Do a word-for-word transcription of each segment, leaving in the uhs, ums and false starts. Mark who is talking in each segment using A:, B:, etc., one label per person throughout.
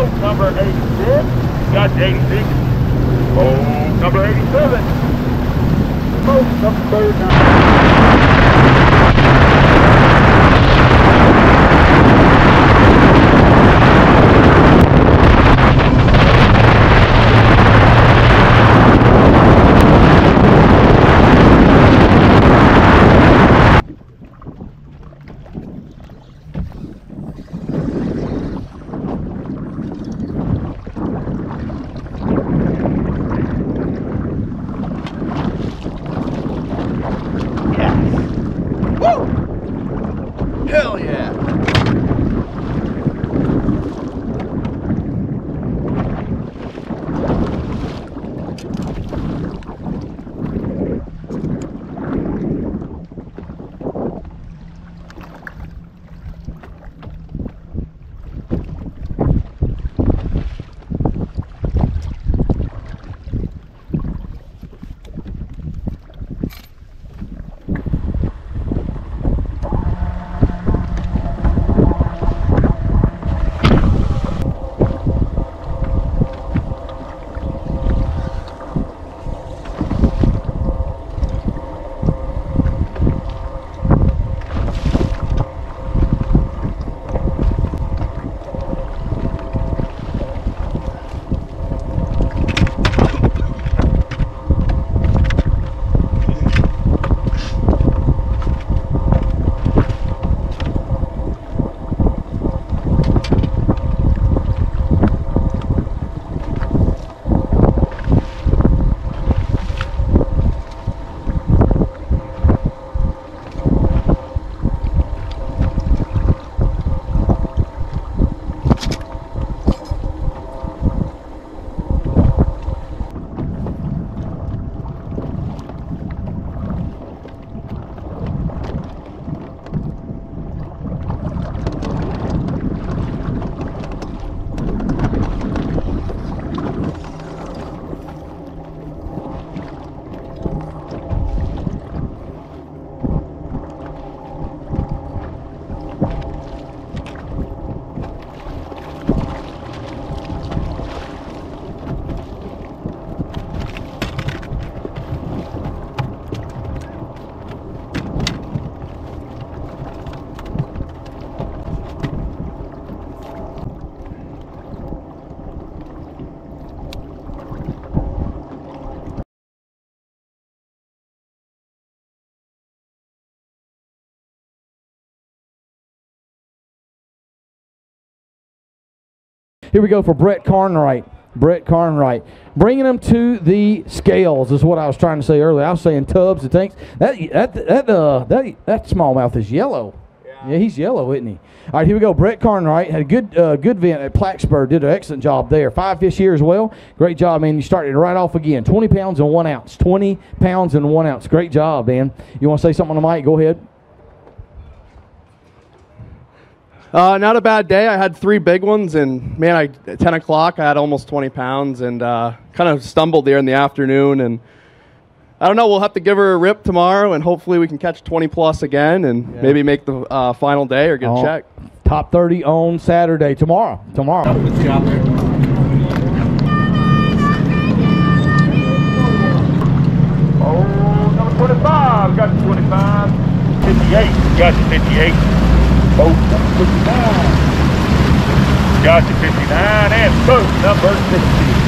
A: boat number eighty-six. Got eighty-six. Boat number eighty-seven. Boat number thirty-nine.
B: Hell yeah!
C: Here we go for Brett Carnwright. Brett Carnwright. Bringing them to the scales is what I was trying to say earlier. I was saying tubs and tanks. That that that uh that that smallmouth is yellow. Yeah. yeah, he's yellow, isn't he? All right, here we go. Brett Carnwright had a good uh, good event at Blacksburg. Did an excellent job there. Five fish here as well. Great job, man. You started right off again. twenty pounds and one ounce. twenty pounds and one ounce. Great job, man. You want to say something on the mic? Go ahead.
B: Uh, not a bad day. I had three big ones, and man, I, at ten o'clock I had almost twenty pounds, and uh, kind of stumbled there in the afternoon. And I don't know. We'll have to give her a rip tomorrow, and hopefully we can catch twenty plus again, and yeah. maybe make the uh, final day or get
C: oh,
B: a check.
C: Top thirty on Saturday tomorrow. Tomorrow.
A: Good job there. Oh, number twenty-five. Got you twenty-five. fifty-eight. Got you fifty-eight. Boat number fifty-nine. Got you fifty-nine, and boat number sixty.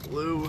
B: Blue.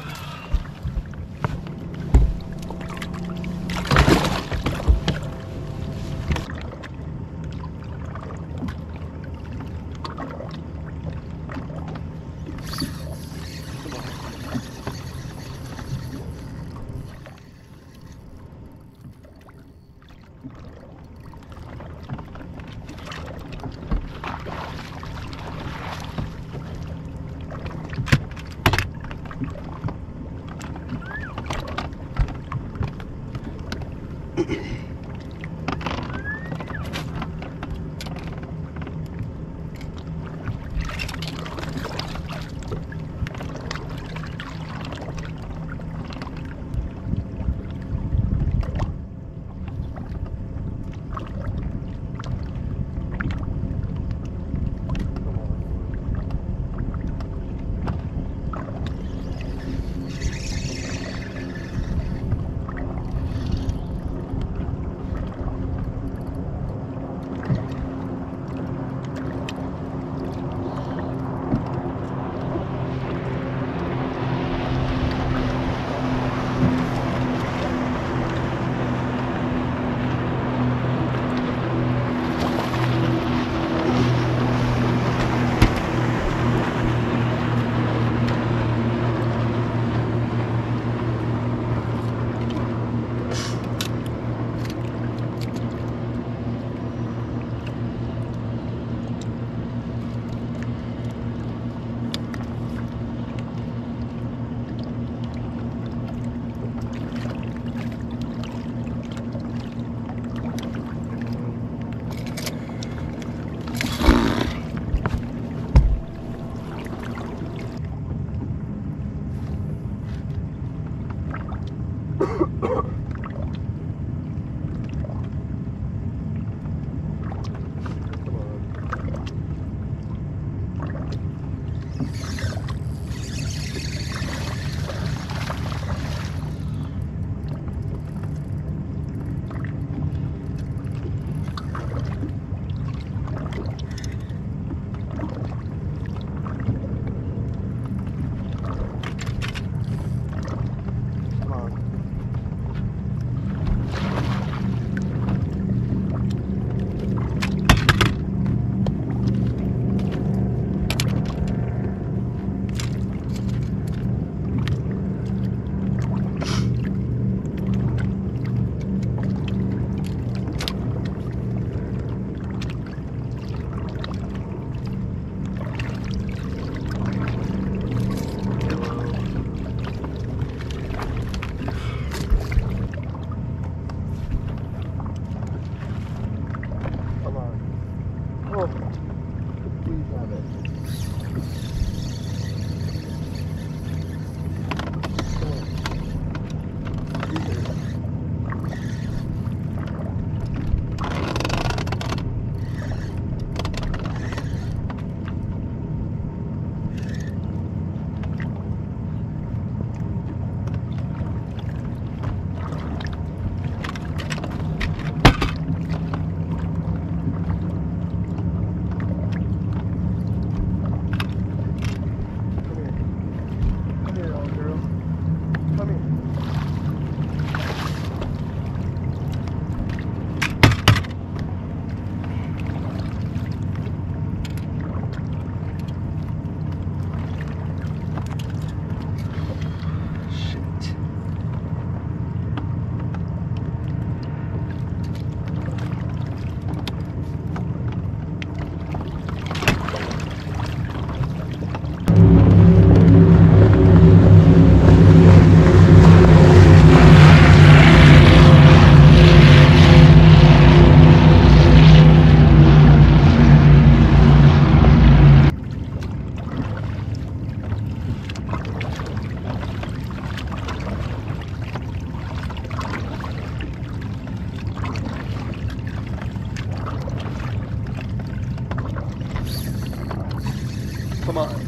B: Come on.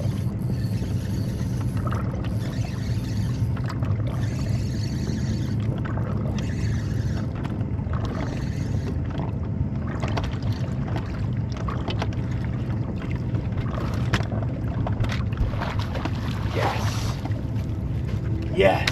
B: Yes. Yes.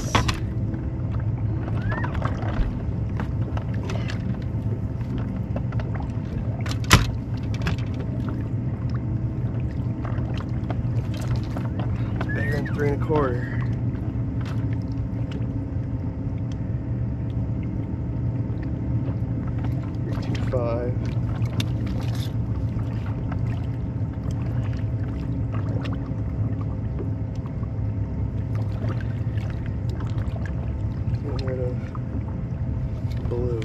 B: Bigger than three and a quarter. three two five. Getting rid of blue.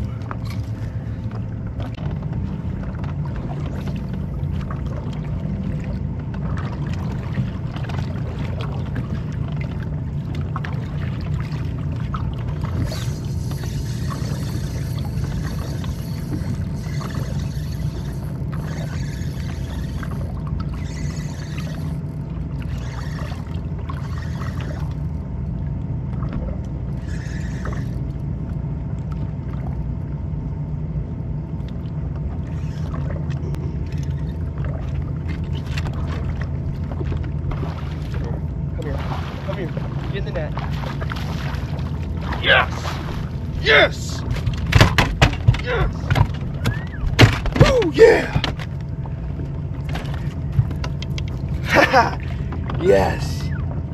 B: Come here. Get in the net. Yes! Yes! Yes! Woo, yeah! Haha! Yes!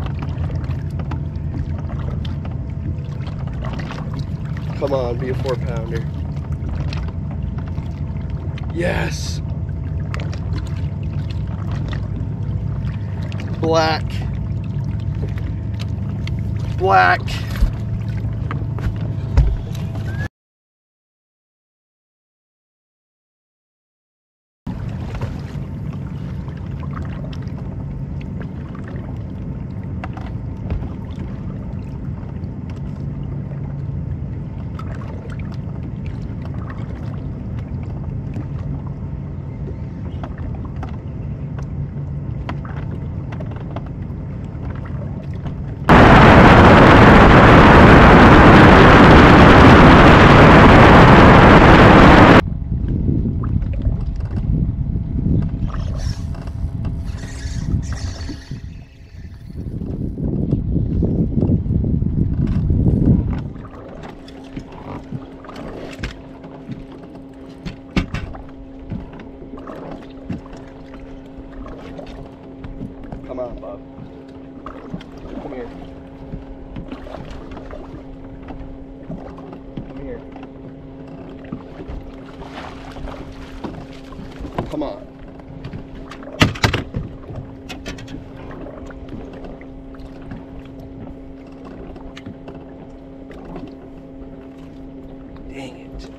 B: Come on, be a four pounder. Yes! Black. Black. Come on, Bob. Come here. Come here. Come on. Dang it.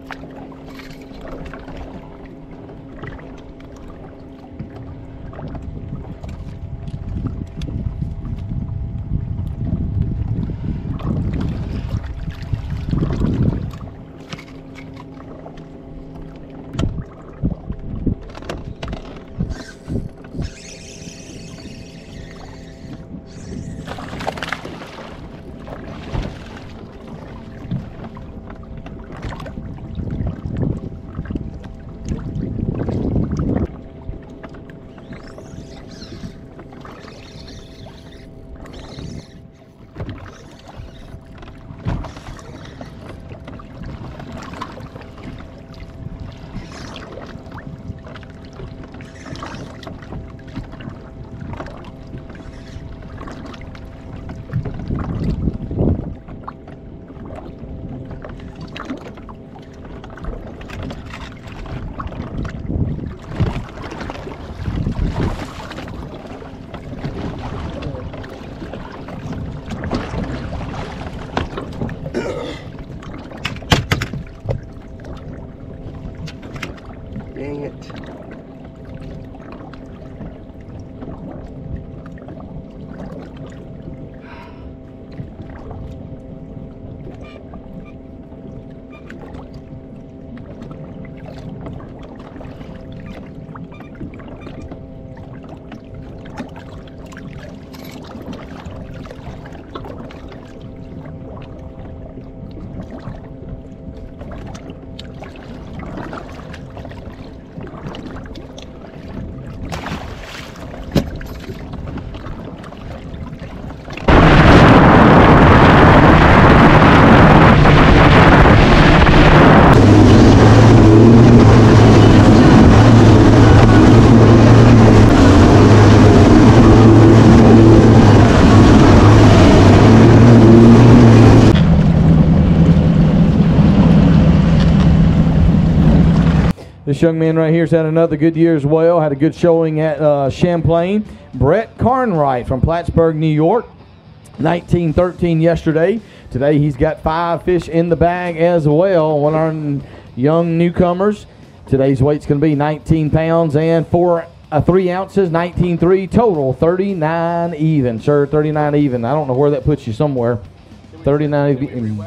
C: This young man right here's had another good year as well. Had a good showing at uh, Champlain. Brett Carnwright from Plattsburgh, New York. nineteen thirteen yesterday. Today he's got five fish in the bag as well. One of our young newcomers. Today's weight's going to be nineteen pounds and four, uh, three ounces, nineteen three total, thirty-nine even. Sure, thirty-nine even. I don't know where that puts you somewhere. thirty-nine even.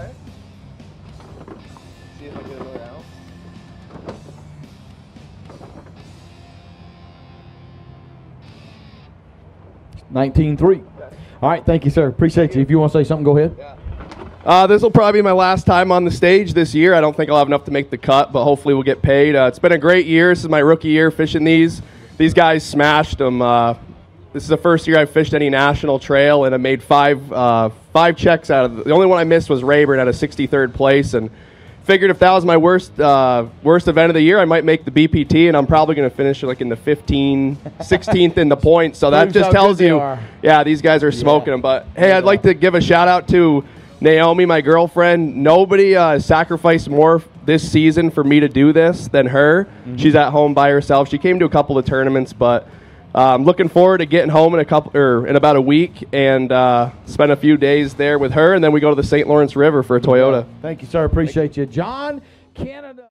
C: nineteen three. All right, thank you, sir. Appreciate you. If you want to say something, go ahead.
B: Uh, this will probably be my last time on the stage this year. I don't think I'll have enough to make the cut, but hopefully we'll get paid. Uh, it's been a great year. This is my rookie year fishing these. These guys smashed them. Uh, this is the first year I've fished any national trail, and I made five uh, five checks out of it. The only one I missed was Rayburn at a sixty-third place, and figured if that was my worst uh, worst event of the year, I might make the B P T, and I'm probably going to finish like in the fifteen, sixteenth in the points. So that just tells you, yeah, these guys are smoking yeah. them. But hey, I'd like to give a shout out to Naomi, my girlfriend. Nobody uh, sacrificed more this season for me to do this than her. Mm-hmm. She's at home by herself. She came to a couple of tournaments, but I'm um, looking forward to getting home in a couple or in about a week and uh, spend a few days there with her, and then we go to the Saint Lawrence River for a Toyota.
C: Thank you, sir. Appreciate you, John Canada.